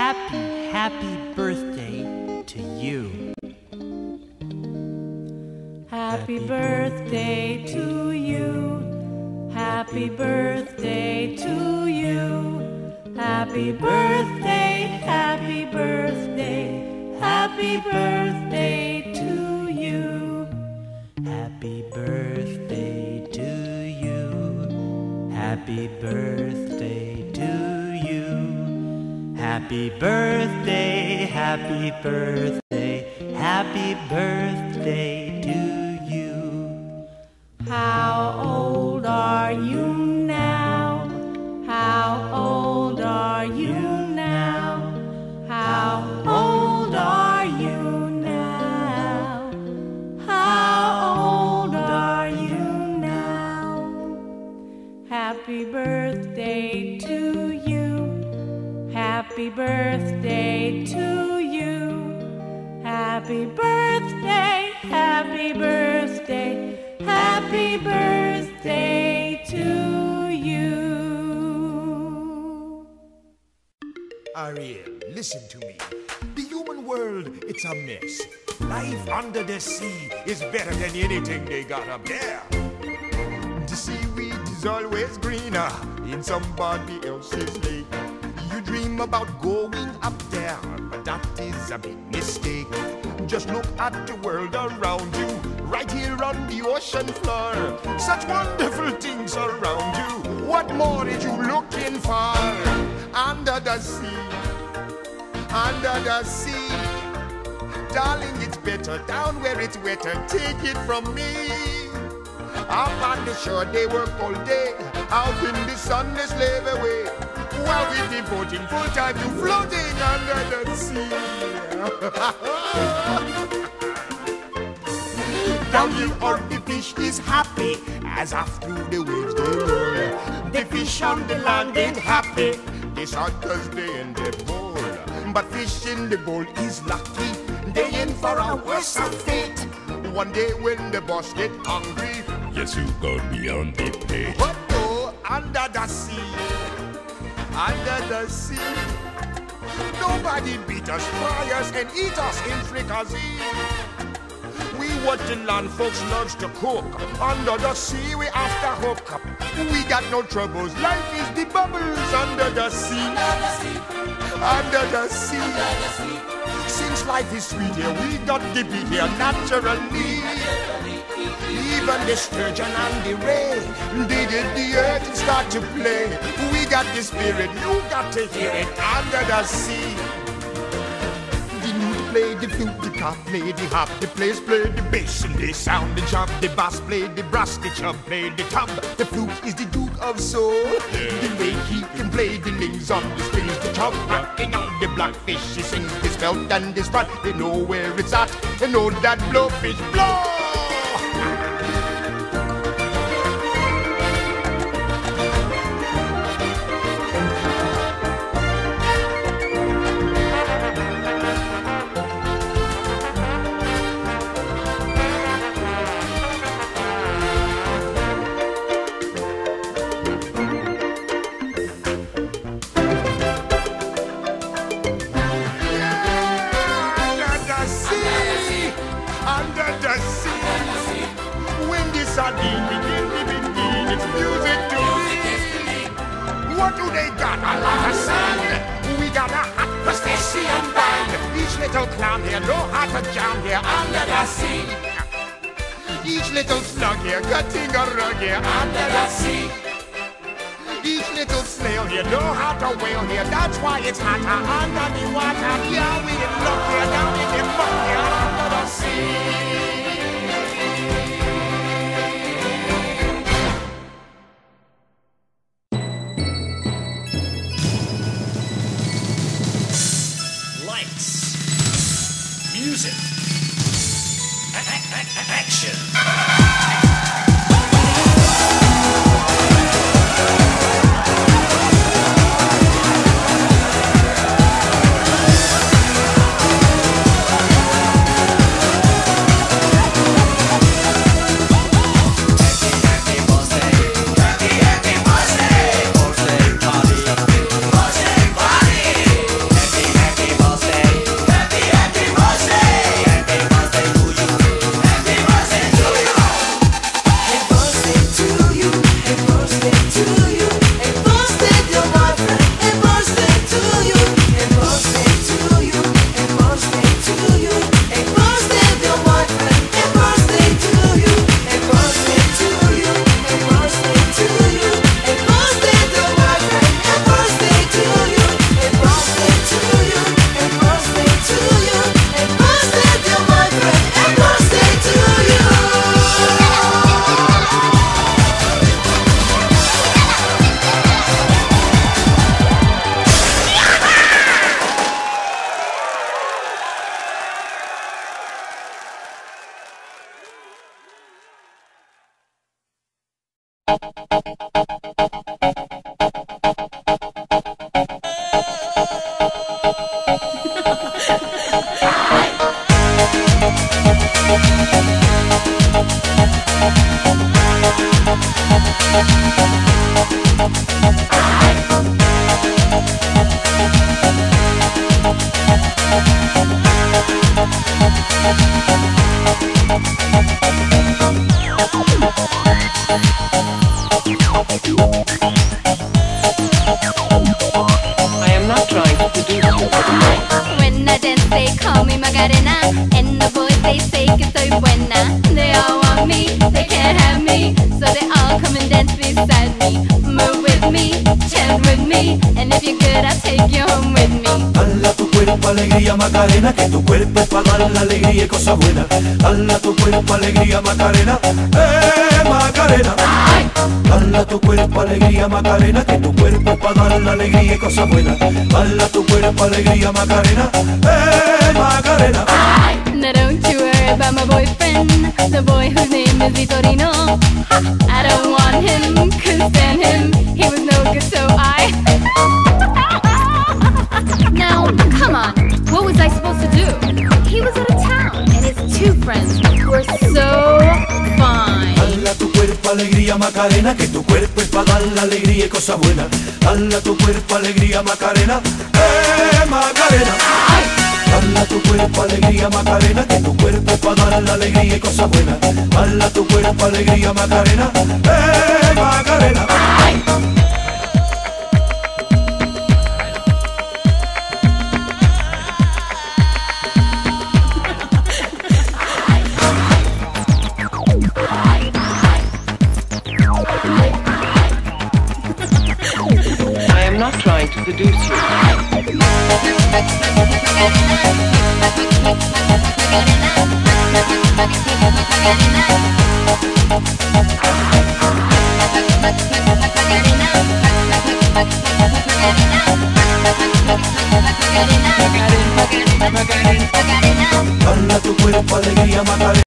happy birthday to you. Happy birthday to you. Happy birthday to you. Happy birthday, happy birthday, happy birthday to you. Happy birthday to you. Happy birthday to you. Happy birthday, happy birthday, happy birthday to you. How old are you now? How old are you now? How old are you now? How old are you now? Happy birthday to you. Happy birthday to you. Happy birthday, happy birthday, happy birthday to you. Ariel, listen to me. The human world, it's a mess. Life under the sea is better than anything they got up there. The seaweed is always greener in somebody else's lake. You dream about going up there, but that is a big mistake. Just look at the world around you, right here on the ocean floor. Such wonderful things around you. What more are you looking for? Under the sea, under the sea. Darling, it's better down where it's wetter. Take it from me. Up on the shore they work all day, out in the sun they slave away, while we're devoting full time to floating under the sea. Down here on the fish is happy, as after the waves they roll. The fish on the land ain't happy, they start cause they in the bowl. But fish in the bowl is lucky, they in for a worse fate. One day when the boss get hungry, yes, you go beyond the plate. But no, under the sea, under the sea, nobody beat us, fry us, and eat us in fricassee. We what the land folks loves to cook. Under the sea, we after hook up. We got no troubles. Life is the bubbles under the sea. Under the sea. Since life is sweet here, we got the beat here naturally. Even the sturgeon and the ray, they did the earth and start to play. We got the spirit, you got to hear it under the sea. The lute play the flute, the cop play the hop, the players play the bass and they sound the chop. The bass play the brass, the chub play the tub. The flute is the duke of soul. The way he can play the lings on the strings, the chub rocking on the blackfish. He sings his belt and his front. They know where it's at. They know that blowfish blow. Under the sea, when the sardine begin, it's music to me. What do they got? A lot of sand. We got a hot crustacean band. Each little clown here know how to jam here under the sea. Each little slug here cutting a rug here under the sea. Each little snail here know how to whale here. That's why it's hotter under the water. Yeah, we in luck here down in the muck here under the sea. Music. Action. When I dance they call me Macarena, and the boys they say que soy buena. They all want me, they can't have me, so they all come and dance beside me. Move with me, chant with me, and if you're good I'll take you home with me. Hala tu cuerpo alegría Macarena, que tu cuerpo es para dar la alegría y cosas buenas. Hala tu cuerpo alegría Macarena, Macarena. Hala tu cuerpo alegría Macarena, que tu cuerpo es para dar la alegría y cosas buenas. Hala tu cuerpo alegría Macarena, Macarena. Now don't you worry about my boyfriend, the boy whose name is Vitorino. I don't want him, couldn't stand him, he was no good so I Now, come on, what was I supposed to do? He was out of town, and his two friends were so fine. Hala tu cuerpo alegría Macarena, que tu cuerpo es para dar la alegría y cosas buenas. Hala tu cuerpo alegría Macarena, Macarena. Hala tu cuerpo alegría Macarena, que tu cuerpo es para dar la alegría y cosas buenas. Hala tu cuerpo alegría Macarena, Macarena. I am not trying to seduce you. Hala tu cuerpo alegría Macarena.